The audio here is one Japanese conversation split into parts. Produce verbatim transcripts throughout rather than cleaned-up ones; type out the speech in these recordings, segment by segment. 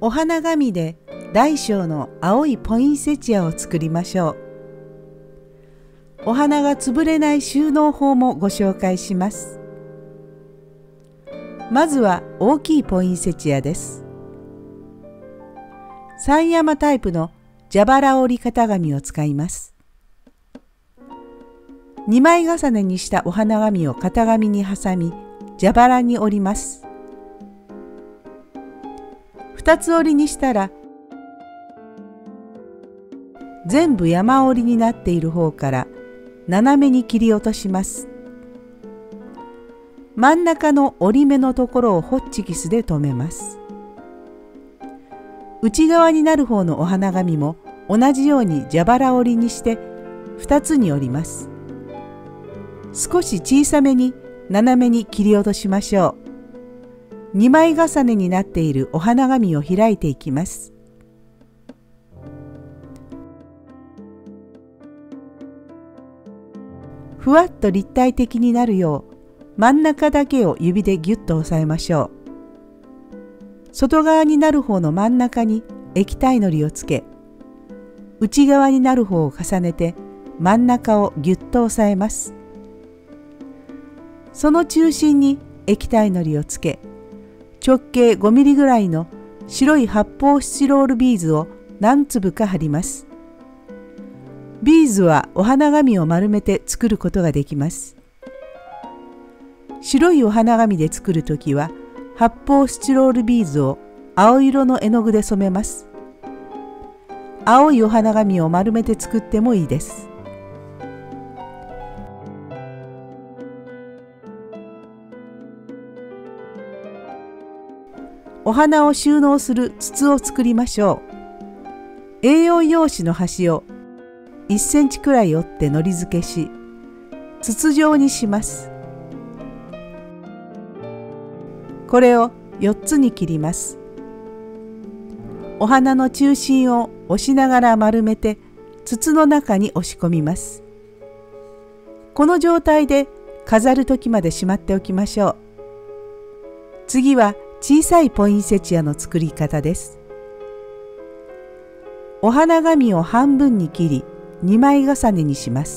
お花紙で大小の青いポインセチアを作りましょう。お花が潰れない収納法もご紹介します。まずは大きいポインセチアです。三山タイプの蛇腹折り型紙を使います。にまい重ねにしたお花紙を型紙に挟み、蛇腹に折ります。二つ折りにしたら、全部山折りになっている方から斜めに切り落とします。真ん中の折り目のところをホッチキスで留めます。内側になる方のお花紙も同じように蛇腹折りにして二つに折ります。少し小さめに斜めに切り落としましょう。にまい重ねになっているお花紙を開いていきます。ふわっと立体的になるよう真ん中だけを指でギュッと押さえましょう。外側になる方の真ん中に液体のりをつけ、内側になる方を重ねて真ん中をギュッと押さえます。その中心に液体のりをつけ、直径ごミリぐらいの白い発泡スチロールビーズを何粒か貼ります。ビーズはお花紙を丸めて作ることができます。白いお花紙で作るときは発泡スチロールビーズを青色の絵の具で染めます。青いお花紙を丸めて作ってもいいです。お花を収納する筒を作りましょう。エーよん 用紙の端をいっセンチくらい折ってのり付けし、筒状にします。これをよっつに切ります。お花の中心を押しながら丸めて筒の中に押し込みます。この状態で飾る時までしまっておきましょう。次は小さいポインセチアの作り方です。お花紙を半分に切りにまい重ねにします。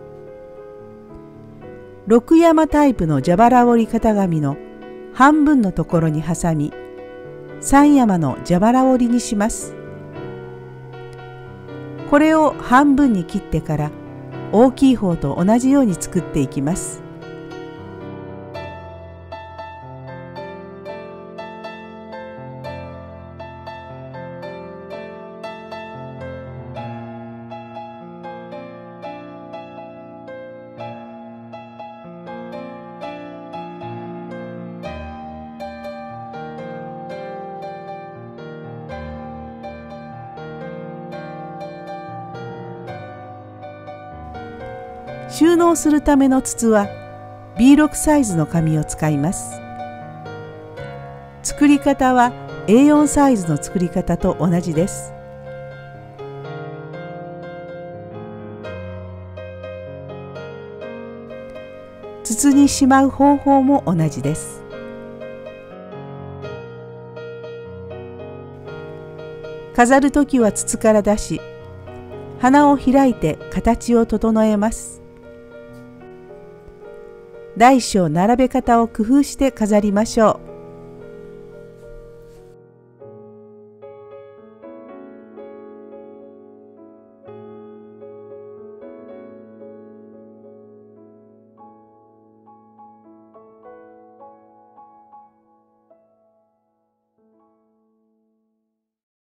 六山タイプの蛇腹折り型紙の半分のところに挟み、三山の蛇腹折りにします。これを半分に切ってから大きい方と同じように作っていきます。収納するための筒は ビーろく サイズの紙を使います。作り方は エーよん サイズの作り方と同じです。筒にしまう方法も同じです。飾るときは筒から出し、花を開いて形を整えます。大小並べ方を工夫して飾りましょう。